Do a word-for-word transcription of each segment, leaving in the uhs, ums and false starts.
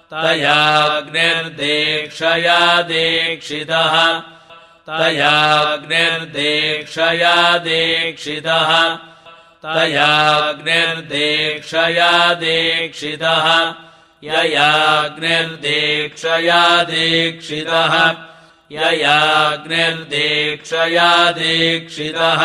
तयाग्निर्देक्षया दीक्षितः तयाग्निर्देक्षया दीक्षितः तयाग्निर्देक्षया दीक्षितः ययाग्निर्देक्षया दीक्षितः ययाग्निर्देक्षया दीक्षितः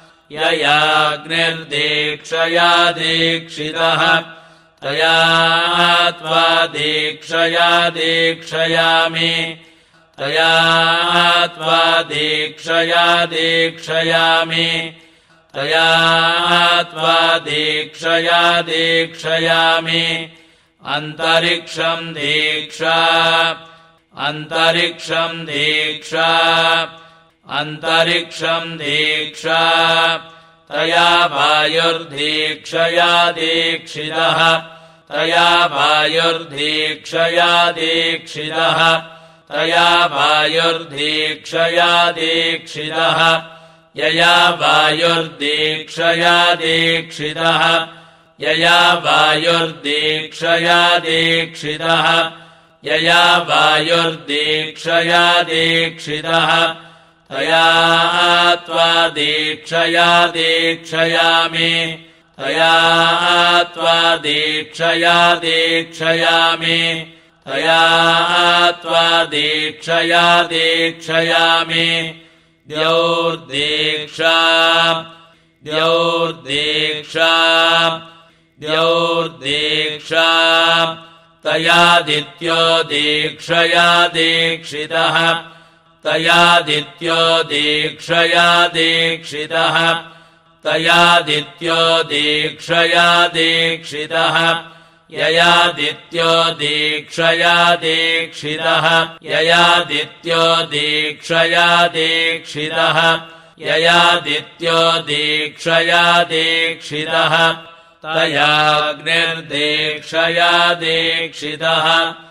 ययाग्निर्देक्षया दीक्षितः तया त्वा दीक्षया दीक्षयामि तया त्वा दीक्षया दीक्षयामि तया त्वा दीक्षया दीक्षयामि अन्तरिक्षम् दीक्षा अन्तरिक्षम् दीक्षा अन्तरिक्षम् दीक्षा तया वायुर्दीक्षया दीक्षितः तया वायुर्दीक्षया दीक्षितः तया वायुर्दीक्षया दीक्षितः यया वायुर्दीक्षया दीक्षितः यया वायुर्दीक्षया दीक्षितः यया वायुर्दीक्षया दीक्षितः तया त्वा दीक्षया दीक्षयामि तया त्वा दीक्षया दीक्षयामि तया त्वा दीक्षया दीक्षयामि द्यौर्दीक्षा द्यौर्दीक्षा द्यौर्दीक्षा तयादित्यो दीक्षया दीक्षितः तयादित्यो दीक्षया दीक्षितः तयादित्यो दीक्षया दीक्षितः ययादित्यो दीक्षया दीक्षितः ययादित्यो दीक्षया दीक्षितः ययादित्यो दीक्षया दीक्षितः तयाग्निर्देक्षया दीक्षितः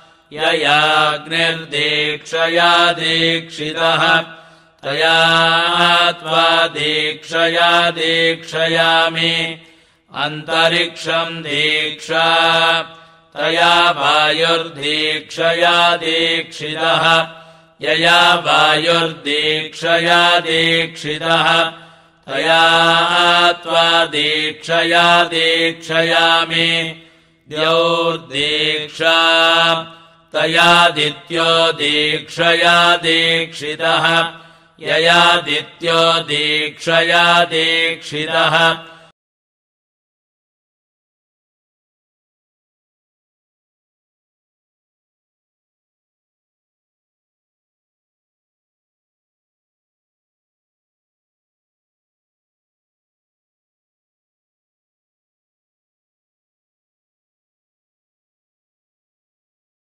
ययाग्निर्देक्षया दीक्षितः तया त्वा दीक्षया दीक्षयामि अन्तरिक्षम् दीक्षा तया वायुर्दीक्षया दीक्षितः यया वायुर्दीक्षया दीक्षितः तया त्वा दीक्षया दीक्षयामि द्यौर्दीक्षा तयादित्यो दीक्षया दीक्षितः ययादित्यो दीक्षया दीक्षितः